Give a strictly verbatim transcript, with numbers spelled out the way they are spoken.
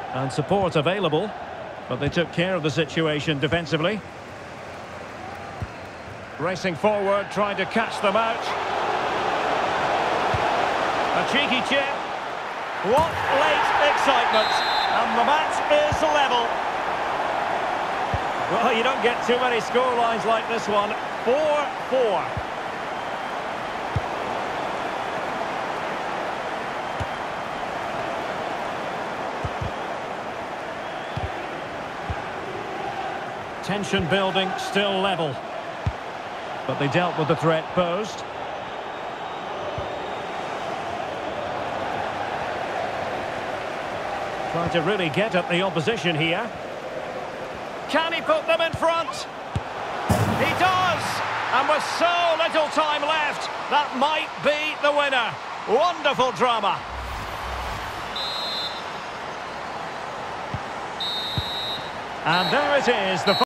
And support available, but they took care of the situation defensively. Racing forward, trying to catch them out. A cheeky chip. What late excitement. And the match is level. Well, you don't get too many scorelines like this one. four four. Tension building, still level. But they dealt with the threat posed. Trying to really get at the opposition here. Can he put them in front? He does! And with so little time left, that might be the winner. Wonderful drama. And there it is. The